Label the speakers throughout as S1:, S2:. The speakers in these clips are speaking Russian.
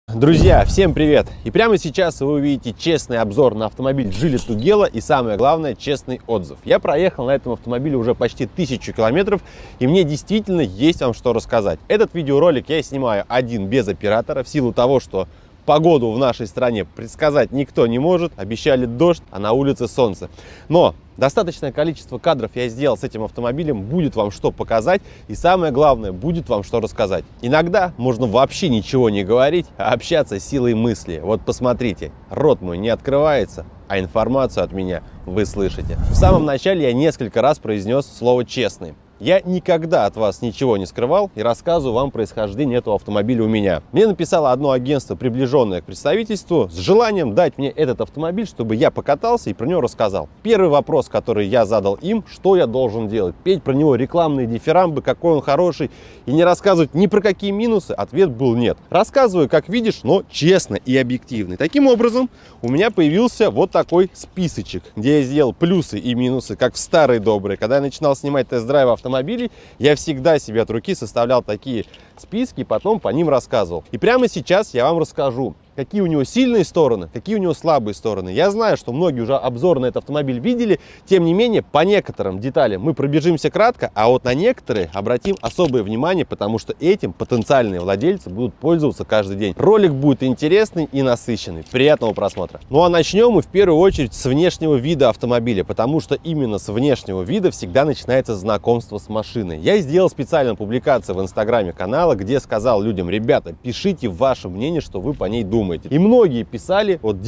S1: Друзья, всем привет! И прямо сейчас вы увидите честный обзор на автомобиль Geely Tugela и, самое главное, честный отзыв. Я проехал на этом автомобиле уже почти 1000 километров, и мне действительно есть вам что рассказать. Этот видеоролик я снимаю один без оператора в силу того, что погоду в нашей стране предсказать никто не может. Обещали дождь, а на улице солнце. Но достаточное количество кадров я сделал с этим автомобилем, будет вам что показать, и самое главное, будет вам что рассказать. Иногда можно вообще ничего не говорить, а общаться силой мысли. Вот посмотрите, рот мой не открывается, а информацию от меня вы слышите. В самом начале я несколько раз произнес слово «честный». Я никогда от вас ничего не скрывал и рассказываю вам происхождение этого автомобиля у меня. Мне написало одно агентство, приближенное к представительству, с желанием дать мне этот автомобиль, чтобы я покатался и про него рассказал. Первый вопрос, который я задал им, что я должен делать? Петь про него рекламные дифирамбы, какой он хороший, и не рассказывать ни про какие минусы? Ответ был нет. Рассказываю, как видишь, но честно и объективно. Таким образом, у меня появился вот такой списочек, где я сделал плюсы и минусы, как в старые добрые. Когда я начинал снимать тест-драйв автомобилей, я всегда себе от руки составлял такие списки и потом по ним рассказывал. И прямо сейчас я вам расскажу, какие у него сильные стороны, какие у него слабые стороны. Я знаю, что многие уже обзор на этот автомобиль видели, тем не менее, по некоторым деталям мы пробежимся кратко, а вот на некоторые обратим особое внимание, потому что этим потенциальные владельцы будут пользоваться каждый день. Ролик будет интересный и насыщенный. Приятного просмотра. Ну а начнем мы в первую очередь с внешнего вида автомобиля, потому что именно с внешнего вида всегда начинается знакомство с машиной. Я сделал специальную публикацию в инстаграме канала, где сказал людям: ребята, пишите ваше мнение, что вы по ней думаете. И многие писали, вот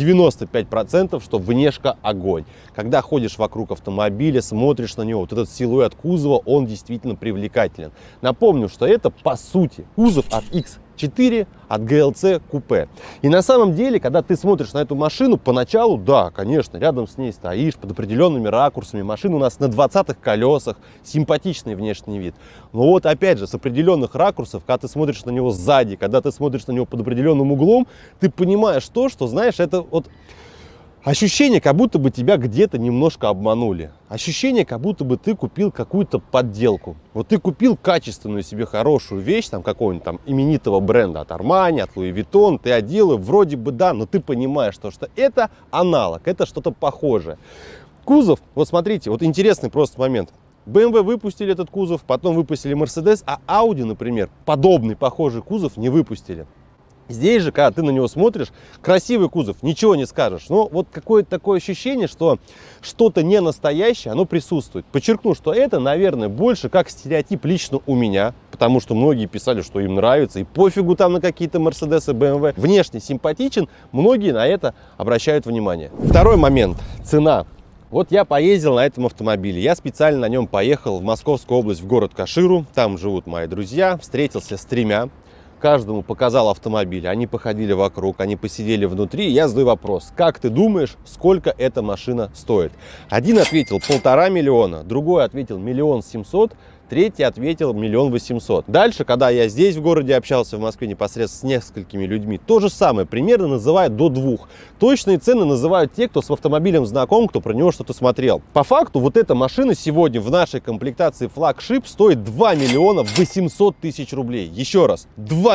S1: 95%, что внешка огонь. Когда ходишь вокруг автомобиля, смотришь на него, вот этот силуэт кузова, он действительно привлекателен. Напомню, что это по сути кузов от X4 от GLC купе. И на самом деле, когда ты смотришь на эту машину, поначалу, да, конечно, рядом с ней стоишь под определенными ракурсами. Машина у нас на 20-х колесах, симпатичный внешний вид. Но вот опять же, с определенных ракурсов, когда ты смотришь на него сзади, когда ты смотришь на него под определенным углом, ты понимаешь то, что, знаешь, это вот ощущение, как будто бы тебя где-то немножко обманули. Ощущение, как будто бы ты купил какую-то подделку. Вот ты купил качественную себе хорошую вещь, там какого-нибудь там именитого бренда от Armani, от Louis Vuitton, ты одел, и вроде бы да, но ты понимаешь, что это аналог, это что-то похожее. Кузов, вот смотрите, вот интересный просто момент. BMW выпустили этот кузов, потом выпустили Mercedes, а Audi, например, подобный, похожий кузов не выпустили. Здесь же, когда ты на него смотришь, красивый кузов, ничего не скажешь. Но вот какое-то такое ощущение, что что-то не настоящее, оно присутствует. Подчеркну, что это, наверное, больше как стереотип лично у меня, потому что многие писали, что им нравится, и пофигу там на какие-то Mercedes и BMW. Внешне симпатичен, многие на это обращают внимание. Второй момент – цена. Вот я поездил на этом автомобиле, я специально на нем поехал в Московскую область, в город Каширу, там живут мои друзья, встретился с тремя. Каждому показал автомобиль, они походили вокруг, они посидели внутри. Я задаю вопрос: как ты думаешь, сколько эта машина стоит? Один ответил 1,5 миллиона, другой ответил 1 700 000, третий ответил 1 800 000. Дальше, когда я здесь в городе общался, в Москве, непосредственно с несколькими людьми, то же самое, примерно называют до 2. Точные цены называют те, кто с автомобилем знаком, кто про него что-то смотрел. По факту, вот эта машина сегодня в нашей комплектации флагшип стоит 2 800 000 рублей. Еще раз, 2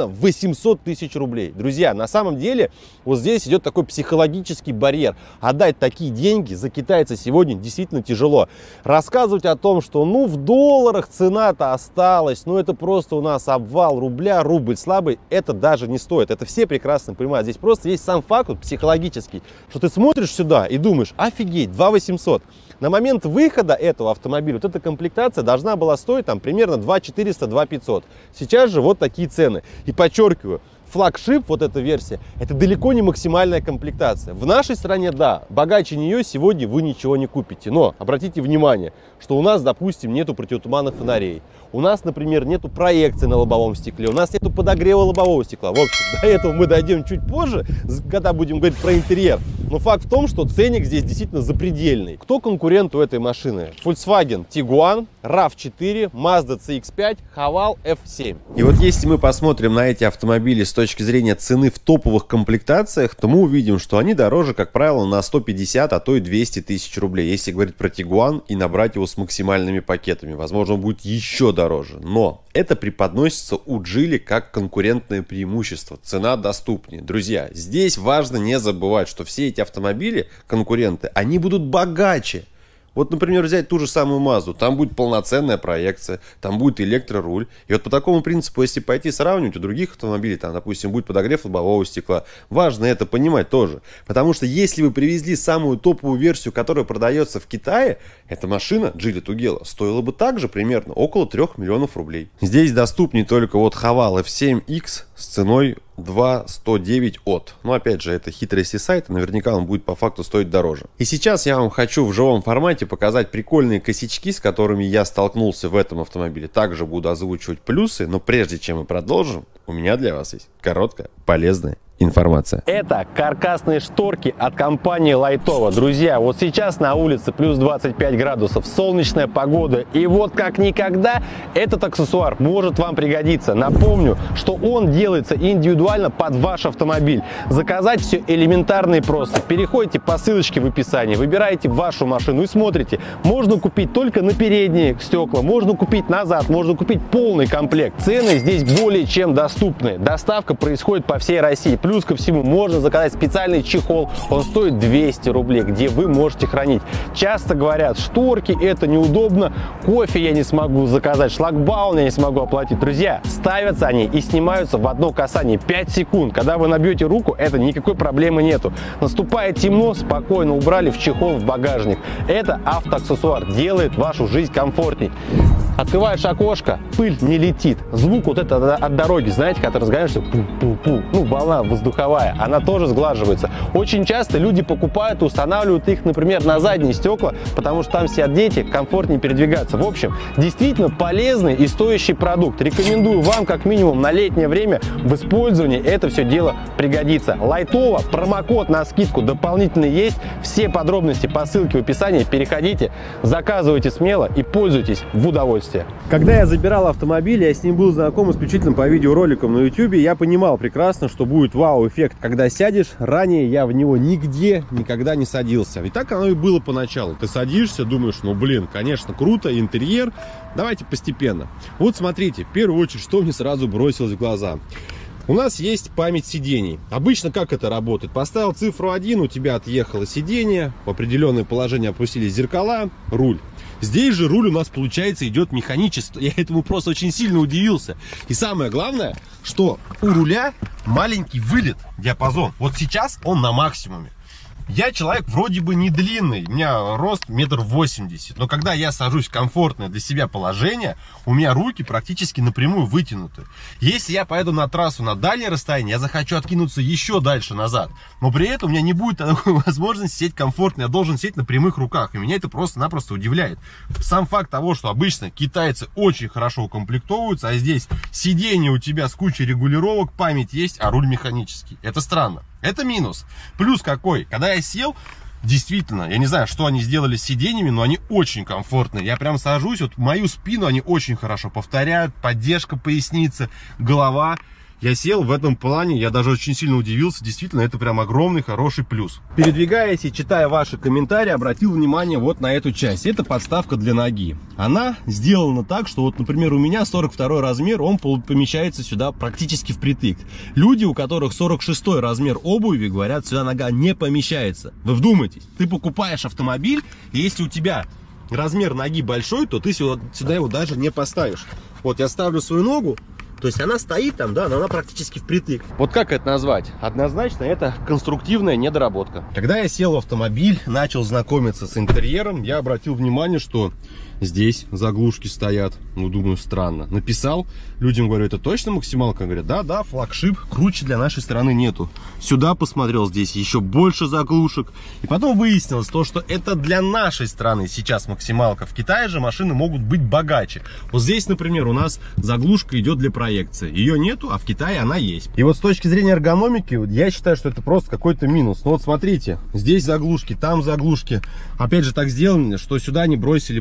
S1: 800 000 рублей. Друзья, на самом деле, вот здесь идет такой психологический барьер. Отдать такие деньги за китайца сегодня действительно тяжело. Рассказывать о том, что ну в долларах цена-то осталась, ну это просто у нас обвал рубля, рубль слабый, это даже не стоит. Это все прекрасно понимают. Здесь просто есть сам факт вот, психологический, что ты смотришь сюда и думаешь: офигеть, 2 800 000. На момент выхода этого автомобиля вот эта комплектация должна была стоить там примерно 2 400 – 2 500. Сейчас же вот такие цены. И подчеркиваю, флагшип, вот эта версия, это далеко не максимальная комплектация. В нашей стране, да, богаче нее сегодня вы ничего не купите. Но обратите внимание, что у нас, допустим, нету противотуманных фонарей. У нас, например, нету проекции на лобовом стекле, у нас нету подогрева лобового стекла. В общем, до этого мы дойдем чуть позже, когда будем говорить про интерьер. Но факт в том, что ценник здесь действительно запредельный. Кто конкурент у этой машины? Volkswagen Tiguan, RAV4, Mazda CX-5, Haval F7. И вот если мы посмотрим на эти автомобили с точки зрения цены в топовых комплектациях, то мы увидим, что они дороже, как правило, на 150, а то и 200 тысяч рублей. Если говорить про Tiguan и набрать его с максимальными пакетами, возможно, он будет еще дороже. Но это преподносится у Geely как конкурентное преимущество. Цена доступнее. Друзья, здесь важно не забывать, что все эти автомобили, конкуренты, они будут богаче. Вот, например, взять ту же самую Мазду, там будет полноценная проекция, там будет электроруль. И вот по такому принципу, если пойти сравнивать у других автомобилей, там, допустим, будет подогрев лобового стекла, важно это понимать тоже. Потому что если вы привезли самую топовую версию, которая продается в Китае, эта машина Geely Tugela стоила бы также примерно около 3 миллионов рублей. Здесь доступнее только вот Haval F7X с ценой 2,109 от. Но опять же, это хитрости сайта, наверняка он будет по факту стоить дороже. И сейчас я вам хочу в живом формате показать прикольные косячки, с которыми я столкнулся в этом автомобиле. Также буду озвучивать плюсы, но прежде чем мы продолжим, у меня для вас есть короткая, полезная информация. Это каркасные шторки от компании Лайтова. Друзья, вот сейчас на улице плюс 25 градусов, солнечная погода. И вот как никогда этот аксессуар может вам пригодиться. Напомню, что он делается индивидуально под ваш автомобиль. Заказать все элементарно и просто. Переходите по ссылочке в описании, выбираете вашу машину и смотрите. Можно купить только на передние стекла, можно купить назад, можно купить полный комплект. Цены здесь более чем доступны. Доставка происходит по всей России. Плюс ко всему можно заказать специальный чехол, он стоит 200 рублей, где вы можете хранить. Часто говорят, шторки это неудобно, кофе я не смогу заказать, шлагбаум я не смогу оплатить. Друзья, ставятся они и снимаются в одно касание, 5 секунд. Когда вы набьете руку, это никакой проблемы нету. Наступает темно, спокойно убрали в чехол в багажник. Это автоаксессуар, делает вашу жизнь комфортней. Открываешь окошко, пыль не летит. Звук вот это от дороги, знаете, когда ты разгоняешься, пу-пу-пу, ну, волна воздуховая, она тоже сглаживается. Очень часто люди покупают и устанавливают их, например, на задние стекла, потому что там сидят дети, комфортнее передвигаться. В общем, действительно полезный и стоящий продукт. Рекомендую вам, как минимум, на летнее время в использовании это все дело пригодится. Лайтова, промокод на скидку дополнительный есть. Все подробности по ссылке в описании. Переходите, заказывайте смело и пользуйтесь в удовольствие. Когда я забирал автомобиль, я с ним был знаком исключительно по видеороликам на YouTube, я понимал прекрасно, что будет вау-эффект, когда сядешь. Ранее я в него нигде никогда не садился. И так оно и было поначалу. Ты садишься, думаешь, ну блин, конечно, круто, интерьер, давайте постепенно. Вот смотрите, в первую очередь, что мне сразу бросилось в глаза. У нас есть память сидений. Обычно как это работает? Поставил цифру 1, у тебя отъехало сиденье, в определенное положение опустились зеркала, руль. Здесь же руль у нас, получается, идет механически. Я этому просто очень сильно удивился. И самое главное, что у руля маленький вылет, диапазон. Вот сейчас он на максимуме. Я человек вроде бы не длинный, у меня рост 1,80 м, но когда я сажусь в комфортное для себя положение, у меня руки практически напрямую вытянуты. Если я поеду на трассу на дальнее расстояние, я захочу откинуться еще дальше назад, но при этом у меня не будет такой возможности сидеть комфортно, я должен сидеть на прямых руках, и меня это просто-напросто удивляет. Сам факт того, что обычно китайцы очень хорошо укомплектовываются, а здесь сиденье у тебя с кучей регулировок, память есть, а руль механический. Это странно. Это минус. Плюс какой? Когда я сел, действительно, я не знаю, что они сделали с сиденьями, но они очень комфортные. Я прям сажусь, вот мою спину они очень хорошо повторяют. Поддержка поясницы, голова. Я сел в этом плане, я даже очень сильно удивился. Действительно, это прям огромный, хороший плюс. Передвигаясь и читая ваши комментарии, обратил внимание вот на эту часть. Это подставка для ноги. Она сделана так, что вот, например, у меня 42 размер, он помещается сюда практически впритык. Люди, у которых 46 размер обуви, говорят, сюда нога не помещается. Вы вдумайтесь, ты покупаешь автомобиль, и если у тебя размер ноги большой, то ты сюда его даже не поставишь. Вот я ставлю свою ногу. То есть она стоит там, да, но она практически впритык. Вот как это назвать? Однозначно это конструктивная недоработка. Когда я сел в автомобиль, начал знакомиться с интерьером, я обратил внимание, что здесь заглушки стоят. Ну, думаю, странно. Написал, людям говорю, это точно максималка? Говорят, да, флагшип, круче для нашей страны нету. Сюда посмотрел, здесь еще больше заглушек. И потом выяснилось то, что это для нашей страны сейчас максималка. В Китае же машины могут быть богаче. Вот здесь, например, у нас заглушка идет для проекции. Ее нету, а в Китае она есть. И вот с точки зрения эргономики, я считаю, что это просто какой-то минус. Но вот смотрите, здесь заглушки, там заглушки. Опять же так сделано, что сюда не бросили паркинг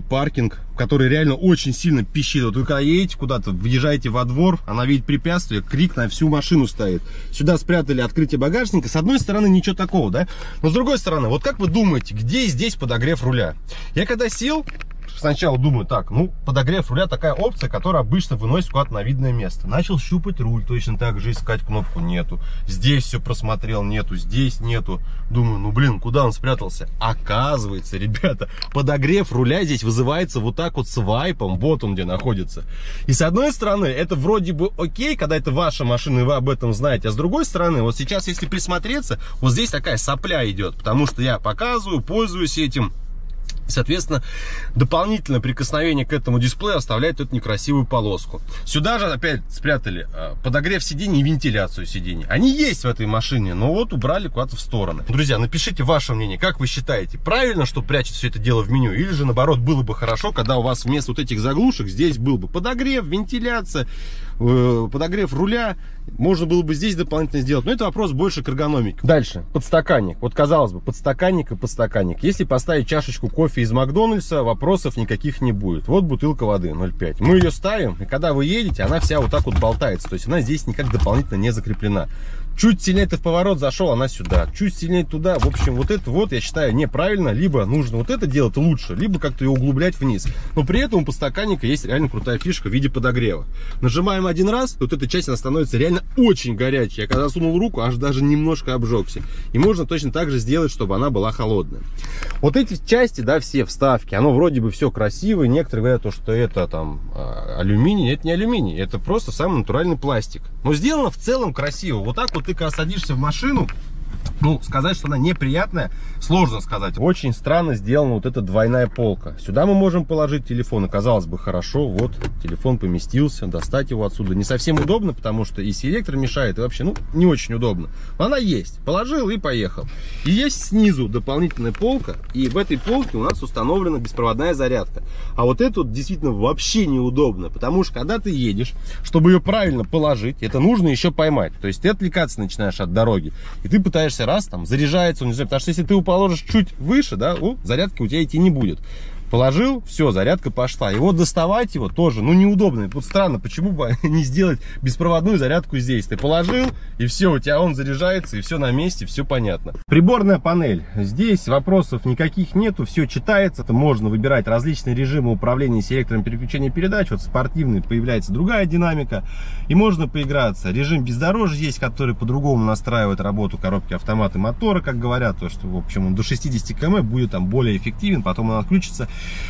S1: паркинг, который реально очень сильно пищит. Вот вы когда едете куда-то, въезжаете во двор, она видит препятствие, крик на всю машину стоит. Сюда спрятали открытие багажника. С одной стороны ничего такого, да? Но с другой стороны, вот как вы думаете, где здесь подогрев руля? Я когда сел, сначала думаю, так, ну, подогрев руля такая опция, которая обычно выносит куда-то на видное место. Начал щупать руль, точно так же искать кнопку, нету. Здесь все просмотрел, нету, здесь нету. Думаю, ну, блин, куда он спрятался? Оказывается, ребята, подогрев руля здесь вызывается вот так вот свайпом, вот он где находится. И с одной стороны, это вроде бы окей, когда это ваша машина, и вы об этом знаете. А с другой стороны, вот сейчас, если присмотреться, вот здесь такая сопля идет, потому что я показываю, пользуюсь этим. Соответственно, дополнительное прикосновение к этому дисплею оставляет эту некрасивую полоску. Сюда же опять спрятали подогрев сидений и вентиляцию сидений. Они есть в этой машине, но вот убрали куда-то в стороны. Друзья, напишите ваше мнение, как вы считаете, правильно, что прячет все это дело в меню, или же наоборот было бы хорошо, когда у вас вместо вот этих заглушек здесь был бы подогрев, вентиляция, подогрев руля, можно было бы здесь дополнительно сделать. Но это вопрос больше к эргономике. Дальше, подстаканник. Вот казалось бы, подстаканник и подстаканник. Если поставить чашечку кофе из Макдональдса, вопросов никаких не будет. Вот бутылка воды 0,5. Мы ее ставим, и когда вы едете, она вся вот так вот болтается. То есть она здесь никак дополнительно не закреплена. Чуть сильнее ты в поворот зашел, она сюда. Чуть сильнее туда. В общем, вот это вот, я считаю, неправильно. Либо нужно вот это делать лучше, либо как-то ее углублять вниз. Но при этом у подстаканника есть реально крутая фишка в виде подогрева. Нажимаем один раз, вот эта часть, она становится реально очень горячей. Я когда сунул руку, аж даже немножко обжегся. И можно точно так же сделать, чтобы она была холодная. Вот эти части, да, все вставки, оно вроде бы все красивое. Некоторые говорят, что это там алюминий. Это не алюминий, это просто самый натуральный пластик. Но сделано в целом красиво. Вот так вот ты, когда садишься в машину, ну, сказать, что она неприятная, сложно сказать. Очень странно сделана вот эта двойная полка. Сюда мы можем положить телефон, и казалось бы, хорошо, вот, телефон поместился, достать его отсюда. Не совсем удобно, потому что и селектор мешает, и вообще, ну, не очень удобно. Но она есть. Положил и поехал. И есть снизу дополнительная полка, и в этой полке у нас установлена беспроводная зарядка. А вот это вот действительно вообще неудобно, потому что, когда ты едешь, чтобы ее правильно положить, это нужно еще поймать. То есть ты отвлекаться начинаешь от дороги, и ты пытаешься раз там заряжается, он не знаю, потому что если ты его положишь чуть выше, да, зарядки у тебя идти не будет. Положил, все, зарядка пошла. И вот доставать его тоже, ну, неудобно. Вот странно, почему бы не сделать беспроводную зарядку здесь? Ты положил, и все, у тебя он заряжается, и все на месте, все понятно. Приборная панель. Здесь вопросов никаких нету, все читается. Это можно выбирать различные режимы управления селектором переключения передач. Вот спортивный, появляется другая динамика. И можно поиграться. Режим бездорожья есть, который по-другому настраивает работу коробки автомата и мотора, как говорят. То, что, в общем, он до 60 км будет там более эффективен, потом он отключится.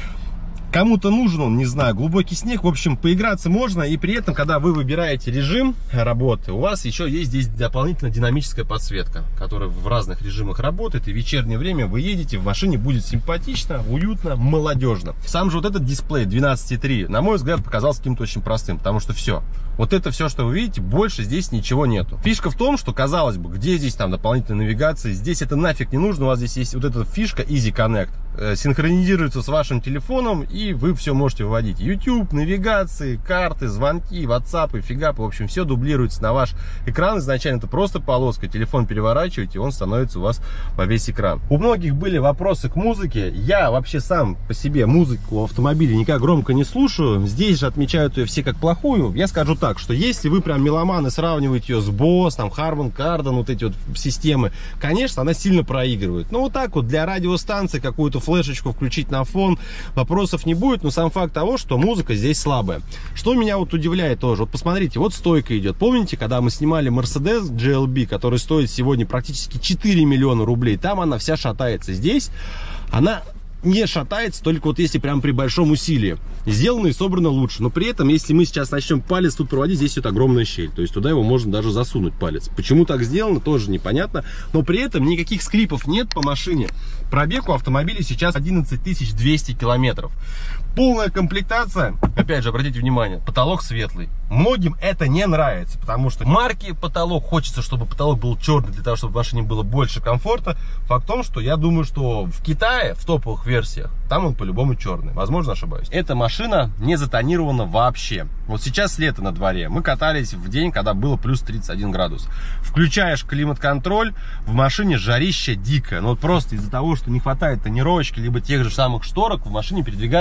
S1: Кому-то нужен он, не знаю, глубокий снег. В общем, поиграться можно. И при этом, когда вы выбираете режим работы, у вас еще есть здесь дополнительно динамическая подсветка, которая в разных режимах работает. И в вечернее время вы едете, в машине будет симпатично, уютно, молодежно. Сам же вот этот дисплей 12,3, на мой взгляд, показался каким-то очень простым. Потому что все. Вот это все, что вы видите, больше здесь ничего нету. Фишка в том, что, казалось бы, где здесь там дополнительная навигация? Здесь это нафиг не нужно. У вас здесь есть вот эта фишка Easy Connect. Синхронизируется с вашим телефоном, и вы все можете выводить. YouTube, навигации, карты, звонки, WhatsApp, фигапы. В общем, все дублируется на ваш экран. Изначально это просто полоска. Телефон переворачиваете, он становится у вас во весь экран. У многих были вопросы к музыке. Я вообще сам по себе музыку в автомобиле никак громко не слушаю. Здесь же отмечают ее все как плохую. Я скажу так, что если вы прям меломан и сравниваете ее с Bose, там, Harman Kardon, вот эти вот системы, конечно, она сильно проигрывает. Но вот так вот для радиостанции какую-то флешечку включить на фон, вопросов не будет, но сам факт того, что музыка здесь слабая. Что меня вот удивляет тоже, вот посмотрите, вот стойка идет. Помните, когда мы снимали Mercedes GLB, который стоит сегодня практически 4 миллиона рублей, там она вся шатается. Здесь она не шатается, только вот если прям при большом усилии. Сделано и собрано лучше. Но при этом, если мы сейчас начнем палец тут проводить, здесь вот огромная щель. То есть туда его можно даже засунуть, палец. Почему так сделано, тоже непонятно. Но при этом никаких скрипов нет по машине. Пробег у автомобиля сейчас 11 200 километров. Полная комплектация, опять же, обратите внимание, потолок светлый. Многим это не нравится, потому что марки потолок, хочется, чтобы потолок был черный, для того, чтобы в машине было больше комфорта. Факт в том, что я думаю, что в Китае, в топовых версиях, там он по-любому черный. Возможно, ошибаюсь. Эта машина не затонирована вообще. Вот сейчас лето на дворе. Мы катались в день, когда было плюс 31 градус. Включаешь климат-контроль, в машине жарище дикое. Но вот просто из-за того, что не хватает тонировочки, либо тех же самых шторок, в машине передвигаться не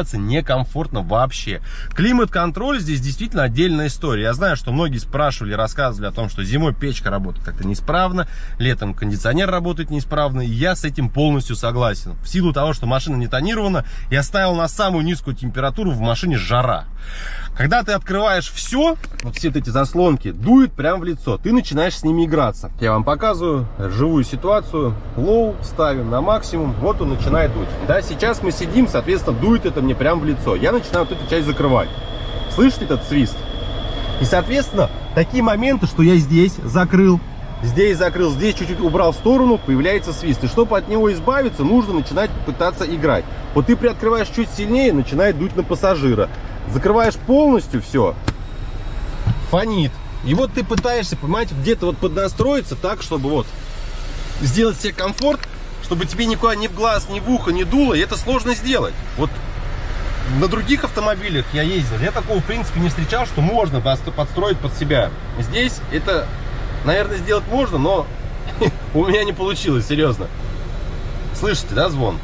S1: некомфортно вообще. Климат-контроль здесь действительно отдельная история. Я знаю, что многие спрашивали, рассказывали о том, что зимой печка работает как-то неисправно, летом кондиционер работает неисправно, и я с этим полностью согласен. В силу того, что машина не тонирована, я ставил на самую низкую температуру, в машине жара. Когда ты открываешь все, вот все эти заслонки, дует прямо в лицо, ты начинаешь с ними играться. Я вам показываю живую ситуацию. Лоу ставим на максимум, вот он начинает дуть. Да, сейчас мы сидим, соответственно, дует это мне прямо в лицо. Я начинаю вот эту часть закрывать. Слышите этот свист? И, соответственно, такие моменты, что я здесь закрыл, здесь чуть-чуть убрал в сторону, появляется свист. И чтобы от него избавиться, нужно начинать пытаться играть. Вот ты приоткрываешь чуть сильнее, начинает дуть на пассажира. Закрываешь полностью, все, фонит. И вот ты пытаешься, понимаете, где-то вот поднастроиться так, чтобы вот сделать себе комфорт, чтобы тебе никуда ни в глаз, ни в ухо не дуло. И это сложно сделать. Вот на других автомобилях я ездил, я такого в принципе не встречал, что можно подстроить под себя. Здесь это, наверное, сделать можно, но у меня не получилось, серьезно. Слышите, да, звон?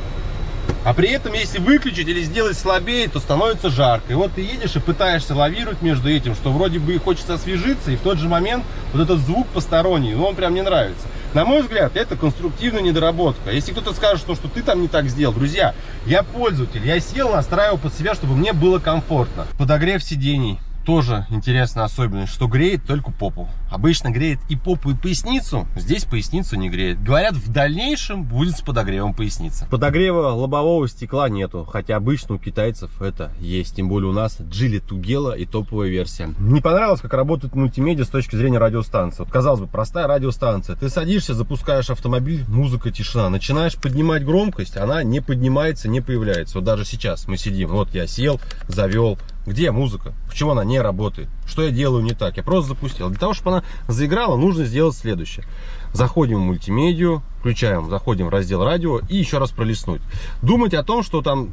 S1: А при этом, если выключить или сделать слабее, то становится жарко. И вот ты едешь и пытаешься лавировать между этим, что вроде бы и хочется освежиться, и в тот же момент вот этот звук посторонний, он прям не нравится. На мой взгляд, это конструктивная недоработка. Если кто-то скажет, что ты там не так сделал, друзья, я пользователь, я сел, настраивал под себя, чтобы мне было комфортно. Подогрев сидений. Тоже интересная особенность, что греет только попу. Обычно греет и попу, и поясницу. Здесь поясницу не греет. Говорят, в дальнейшем будет с подогревом поясницы. Подогрева лобового стекла нету. Хотя обычно у китайцев это есть. Тем более у нас Geely Tugela и топовая версия. Не понравилось, как работает мультимедиа с точки зрения радиостанции. Вот, казалось бы, простая радиостанция. Ты садишься, запускаешь автомобиль, музыка, тишина. Начинаешь поднимать громкость, она не поднимается, не появляется. Вот даже сейчас мы сидим. Вот я сел, завел. Где музыка? Почему она не работает? Что я делаю не так? Я просто запустил. Для того, чтобы она заиграла, нужно сделать следующее. Заходим в мультимедию, включаем, заходим в раздел радио и еще раз пролистнуть. Думать о том, что там...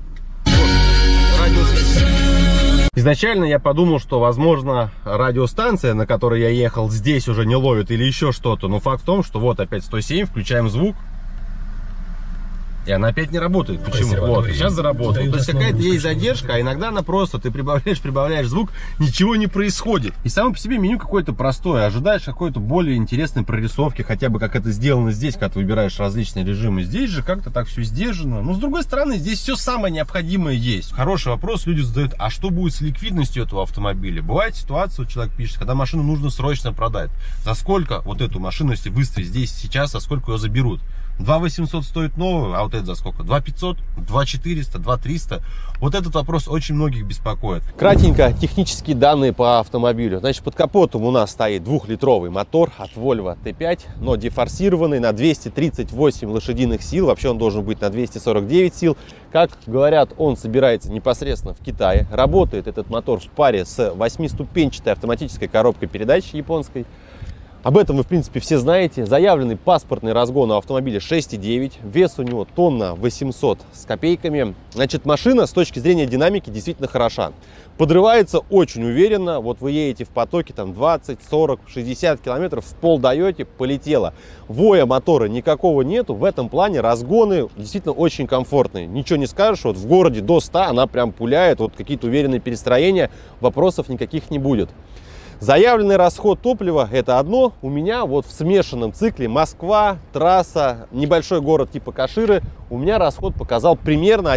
S1: Изначально я подумал, что, возможно, радиостанция, на которой я ехал, здесь уже не ловит или еще что-то. Но факт в том, что вот опять 107, включаем звук. И она опять не работает. Почему? Вот, сейчас заработала. То есть какая-то есть задержка, а иногда она просто, ты прибавляешь звук, ничего не происходит. И само по себе меню какое-то простое. Ожидаешь какой-то более интересной прорисовки, хотя бы как это сделано здесь, когда ты выбираешь различные режимы. Здесь же как-то так все сдержано. Но с другой стороны, здесь все самое необходимое есть. Хороший вопрос люди задают, а что будет с ликвидностью этого автомобиля? Бывает ситуация, человек пишет, когда машину нужно срочно продать. За сколько вот эту машину, если выставить здесь сейчас, за сколько ее заберут? 2800 стоит новую, а вот это за сколько? 2500, 2400, 2300. Вот этот вопрос очень многих беспокоит. Кратенько технические данные по автомобилю. Значит, под капотом у нас стоит 2-литровый мотор от Volvo T5, но дефорсированный на 238 лошадиных сил. Вообще он должен быть на 249 сил. Как говорят, он собирается непосредственно в Китае. Работает этот мотор в паре с 8-ступенчатой автоматической коробкой передач японской. Об этом вы, в принципе, все знаете. Заявленный паспортный разгон у автомобиля 6,9. Вес у него тонна 800 с копейками. Значит, машина с точки зрения динамики действительно хороша. Подрывается очень уверенно. Вот вы едете в потоке там 20, 40, 60 километров, в пол даете, полетело. Воя мотора никакого нету. В этом плане разгоны действительно очень комфортные. Ничего не скажешь, вот в городе до 100 она прям пуляет. Вот какие-то уверенные перестроения, вопросов никаких не будет. Заявленный расход топлива — это одно. У меня вот в смешанном цикле Москва, трасса, небольшой город типа Каширы, у меня расход показал примерно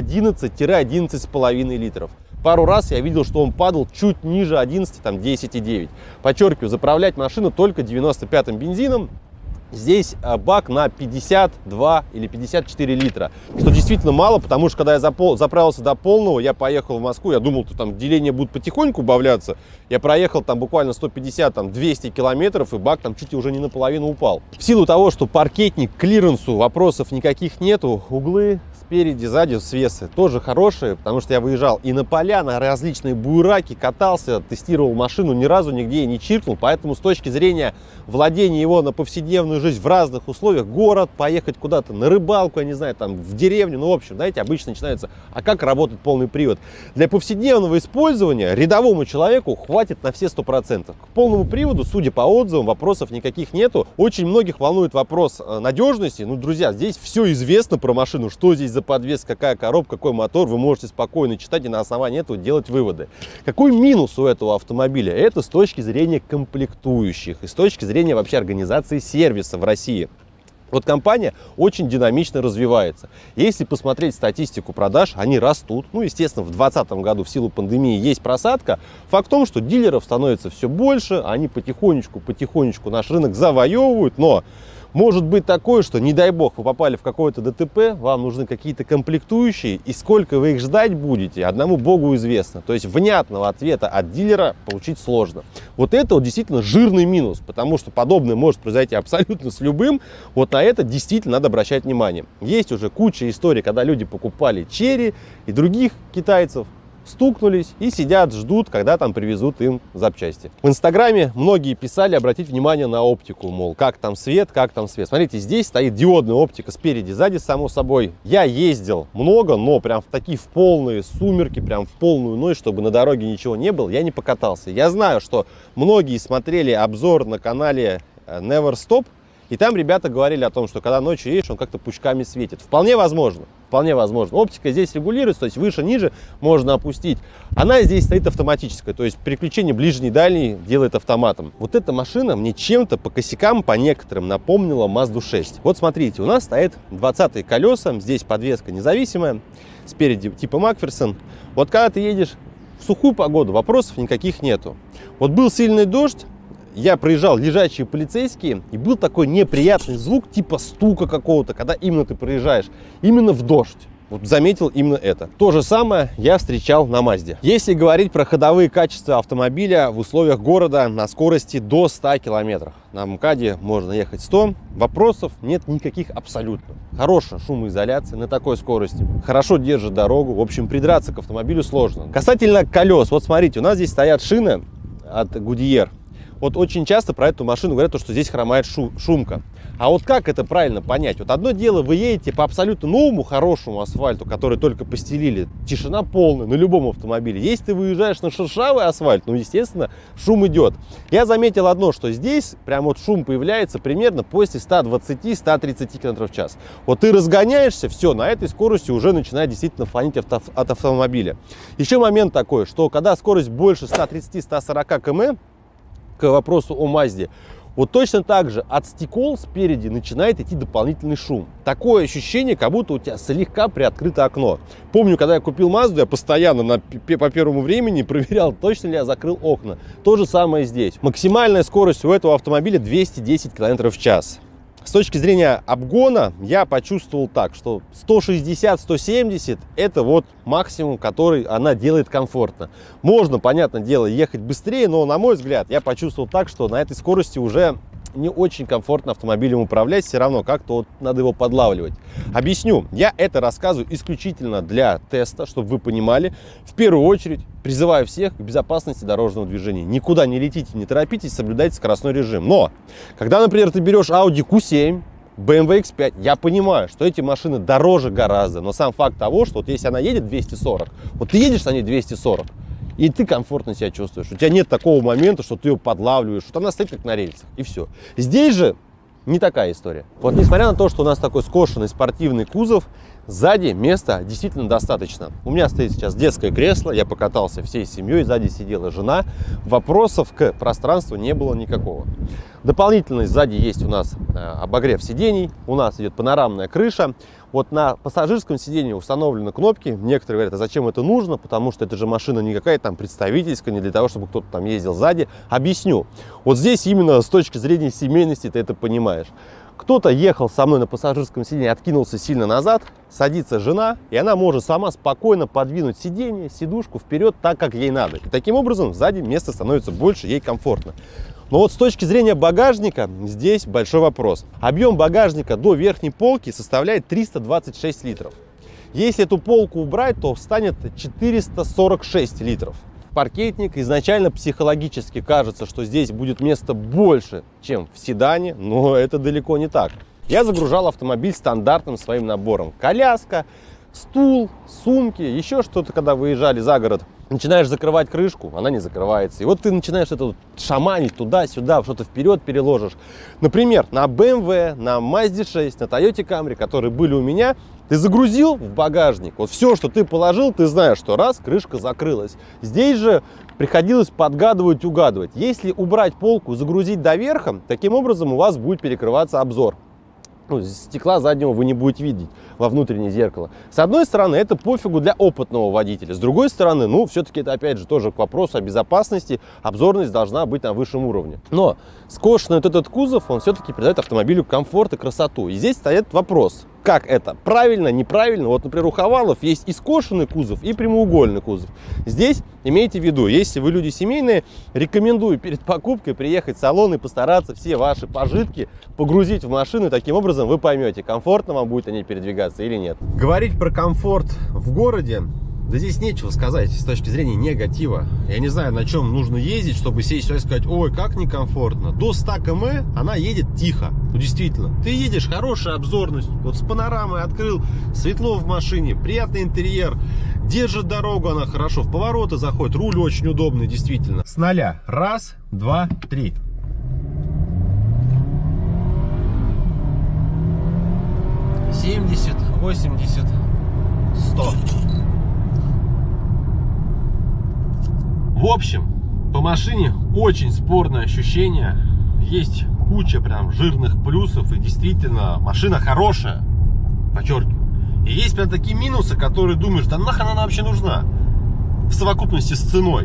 S1: 11-11,5 литров. Пару раз я видел, что он падал чуть ниже 11, там 10,9. Подчеркиваю, заправлять машину только 95-м бензином. Здесь бак на 52 или 54 литра, что действительно мало, потому что когда я заправился до полного, я поехал в Москву, я думал, что там деления будут потихоньку убавляться. Я проехал там буквально 150-200 километров, и бак там чуть ли уже не наполовину упал. В силу того, что паркетник к клиренсу вопросов никаких нету, углы спереди, сзади свесы тоже хорошие, потому что я выезжал и на поля, на различные буераки, катался, тестировал машину, ни разу нигде не чиркнул, поэтому с точки зрения владения его на повседневную обычную жизнь в разных условиях, город, поехать куда-то на рыбалку, я не знаю, там в деревню, ну, в общем, знаете, обычно начинается, а как работает полный привод? Для повседневного использования рядовому человеку хватит на все 100%. К полному приводу, судя по отзывам, вопросов никаких нету. Очень многих волнует вопрос надежности. Ну, друзья, здесь все известно про машину, что здесь за подвеска, какая коробка, какой мотор, вы можете спокойно читать и на основании этого делать выводы. Какой минус у этого автомобиля? Это с точки зрения комплектующих и с точки зрения вообще организации сервиса в России. Вот компания очень динамично развивается. Если посмотреть статистику продаж, они растут. Ну, естественно, в 2020 году в силу пандемии есть просадка. Факт в том, что дилеров становится все больше, они потихонечку наш рынок завоевывают, но может быть такое, что, не дай бог, вы попали в какое-то ДТП, вам нужны какие-то комплектующие, и сколько вы их ждать будете, одному богу известно. То есть внятного ответа от дилера получить сложно. Вот это вот действительно жирный минус, потому что подобное может произойти абсолютно с любым. Вот на это действительно надо обращать внимание. Есть уже куча историй, когда люди покупали Chery и других китайцев, стукнулись и сидят, ждут, когда там привезут им запчасти. В Инстаграме многие писали обратить внимание на оптику, мол, как там свет, как там свет. Смотрите, здесь стоит диодная оптика спереди, сзади, само собой. Я ездил много, но прям в такие в полные сумерки, прям в полную ночь, чтобы на дороге ничего не было, я не покатался. Я знаю, что многие смотрели обзор на канале Never Stop, и там ребята говорили о том, что когда ночью едешь, он как-то пучками светит. Вполне возможно. Вполне возможно. Оптика здесь регулируется, то есть выше-ниже можно опустить. Она здесь стоит автоматическая, то есть переключение ближний-дальний делает автоматом. Вот эта машина мне чем-то по косякам, по некоторым, напомнила Mazda 6. Вот смотрите, у нас стоит 20-е колеса, здесь подвеска независимая, спереди типа Макферсон. Вот когда ты едешь в сухую погоду, вопросов никаких нету. Вот был сильный дождь, я проезжал лежачие полицейские, и был такой неприятный звук, типа стука какого-то, когда именно ты проезжаешь, именно в дождь. Вот заметил именно это. То же самое я встречал на Мазде. Если говорить про ходовые качества автомобиля в условиях города на скорости до 100 км. На МКАДе можно ехать 100, вопросов нет никаких абсолютно. Хорошая шумоизоляция на такой скорости, хорошо держит дорогу, в общем, придраться к автомобилю сложно. Касательно колес, вот смотрите, у нас здесь стоят шины от Goodyear. Вот очень часто про эту машину говорят, что здесь хромает шумка. А вот как это правильно понять? Вот одно дело, вы едете по абсолютно новому, хорошему асфальту, который только постелили, тишина полная на любом автомобиле. Если ты выезжаешь на шершавый асфальт, ну, естественно, шум идет. Я заметил одно, что здесь прям вот шум появляется примерно после 120-130 км в час. Вот ты разгоняешься, все, на этой скорости уже начинает действительно фонить от автомобиля. Еще момент такой, что когда скорость больше 130-140 км, к вопросу о Мазде, вот точно так же от стекол спереди начинает идти дополнительный шум. Такое ощущение, как будто у тебя слегка приоткрыто окно. Помню, когда я купил Мазду, я постоянно по первому времени проверял, точно ли я закрыл окна. То же самое здесь. Максимальная скорость у этого автомобиля 210 км в час. С точки зрения обгона я почувствовал так, что 160-170 это вот максимум, который она делает комфортно. Можно, понятное дело, ехать быстрее, но на мой взгляд я почувствовал так, что на этой скорости уже не очень комфортно автомобилем управлять, все равно как-то вот надо его подлавливать. Объясню, я это рассказываю исключительно для теста, чтобы вы понимали. В первую очередь призываю всех к безопасности дорожного движения. Никуда не летите, не торопитесь, соблюдайте скоростной режим. Но, когда, например, ты берешь Audi Q7, BMW X5, я понимаю, что эти машины дороже гораздо, но сам факт того, что вот если она едет 240, вот ты едешь на ней 240, и ты комфортно себя чувствуешь. У тебя нет такого момента, что ты ее подлавливаешь, что она стоит как на рельсах, и все. Здесь же не такая история. Вот несмотря на то, что у нас такой скошенный спортивный кузов, сзади места действительно достаточно. У меня стоит сейчас детское кресло, я покатался всей семьей, сзади сидела жена. Вопросов к пространству не было никакого. Дополнительно сзади есть у нас обогрев сидений, у нас идет панорамная крыша. Вот на пассажирском сидении установлены кнопки. Некоторые говорят, а зачем это нужно? Потому что это же машина не какая-то там представительская, не для того, чтобы кто-то там ездил сзади. Объясню. Вот здесь именно с точки зрения семейности ты это понимаешь. Кто-то ехал со мной на пассажирском сиденье, откинулся сильно назад, садится жена, и она может сама спокойно подвинуть сиденье, сидушку вперед так, как ей надо. И таким образом сзади места становится больше, ей комфортно. Но вот с точки зрения багажника здесь большой вопрос. Объем багажника до верхней полки составляет 326 литров. Если эту полку убрать, то встанет 446 литров. паркетник. Изначально психологически кажется, что здесь будет места больше, чем в седане, но это далеко не так. Я загружал автомобиль стандартным своим набором. Коляска, стул, сумки, еще что-то, когда выезжали за город. Начинаешь закрывать крышку, она не закрывается. И вот ты начинаешь это вот шаманить туда-сюда, что-то вперед переложишь. Например, на BMW, на Mazda 6, на Toyota Camry, которые были у меня, ты загрузил в багажник. Вот все, что ты положил, ты знаешь, что раз, крышка закрылась. Здесь же приходилось подгадывать, угадывать. Если убрать полку, загрузить до верха, таким образом у вас будет перекрываться обзор. Ну, стекла заднего вы не будете видеть во внутреннее зеркало. С одной стороны, это пофигу для опытного водителя. С другой стороны, ну, все-таки это, опять же, тоже к вопросу о безопасности. Обзорность должна быть на высшем уровне. Но скошенный вот этот кузов, он все-таки придает автомобилю комфорт и красоту. И здесь стоит вопрос, как это? Правильно, неправильно? Вот, например, у Хавалов есть и скошенный кузов, и прямоугольный кузов. Здесь имейте в виду, если вы люди семейные, рекомендую перед покупкой приехать в салон и постараться все ваши пожитки погрузить в машину. И таким образом вы поймете, комфортно вам будет они передвигаться или нет. Говорить про комфорт в городе, да здесь нечего сказать с точки зрения негатива. Я не знаю, на чем нужно ездить, чтобы сесть сюда и сказать, ой, как некомфортно. До 100 км она едет тихо. Ну, действительно. Ты едешь, хорошая обзорность. Вот с панорамой открыл, светло в машине, приятный интерьер. Держит дорогу она хорошо, в повороты заходит. Руль очень удобный, действительно. С 0. 1, 2, 3. «70, 80, 100». В общем, по машине очень спорное ощущение. Есть куча прям жирных плюсов. И действительно, машина хорошая. Подчеркиваю. И есть прям такие минусы, которые думаешь, да нахрен она вообще нужна? В совокупности с ценой.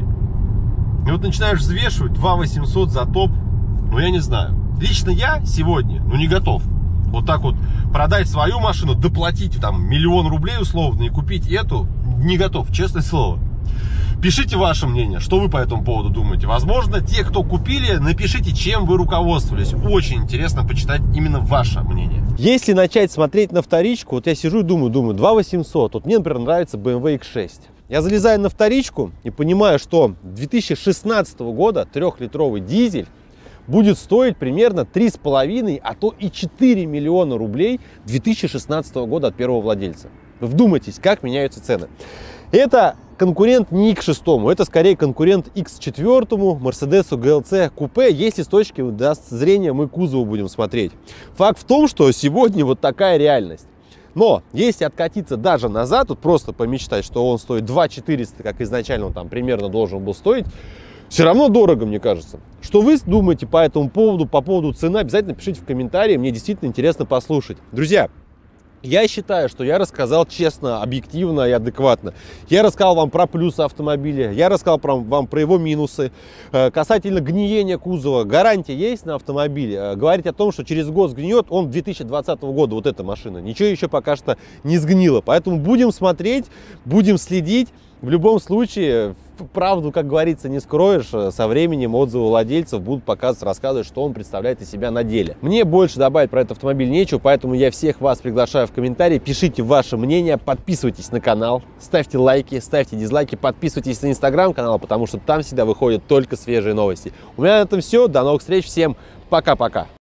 S1: И вот начинаешь взвешивать 2 800 за топ. Ну, я не знаю. Лично я сегодня, ну, не готов. Вот так вот продать свою машину, доплатить там 1 000 000 рублей условно и купить эту, не готов, честное слово. Пишите ваше мнение, что вы по этому поводу думаете. Возможно, те, кто купили, напишите, чем вы руководствовались. Очень интересно почитать именно ваше мнение. Если начать смотреть на вторичку, вот я сижу и думаю, 2 800. Вот мне, например, нравится BMW X6. Я залезаю на вторичку и понимаю, что 2016 года 3-литровый дизель будет стоить примерно 3,5, а то и 4 миллиона рублей 2016 года от первого владельца. Вдумайтесь, как меняются цены. Это конкурент не X6, это скорее конкурент X4, Mercedes GLC купе, если с точки зрения мы кузову будем смотреть. Факт в том, что сегодня вот такая реальность. Но если откатиться даже назад, вот просто помечтать, что он стоит 2 400, как изначально он там примерно должен был стоить, все равно дорого, мне кажется. Что вы думаете по этому поводу, по поводу цены, обязательно пишите в комментарии, мне действительно интересно послушать. Друзья, я считаю, что я рассказал честно, объективно и адекватно. Я рассказал вам про плюсы автомобиля, я рассказал вам про его минусы. Касательно гниения кузова, гарантия есть на автомобиле. Говорить о том, что через год сгниет, он 2020 года, вот эта машина. Ничего еще пока что не сгнило. Поэтому будем смотреть, будем следить. В любом случае, правду, как говорится, не скроешь. Со временем отзывы владельцев будут показывать, рассказывать, что он представляет из себя на деле. Мне больше добавить про этот автомобиль нечего, поэтому я всех вас приглашаю в комментарии. Пишите ваше мнение, подписывайтесь на канал, ставьте лайки, ставьте дизлайки, подписывайтесь на инстаграм-канал, потому что там всегда выходят только свежие новости. У меня на этом все. До новых встреч. Всем пока-пока.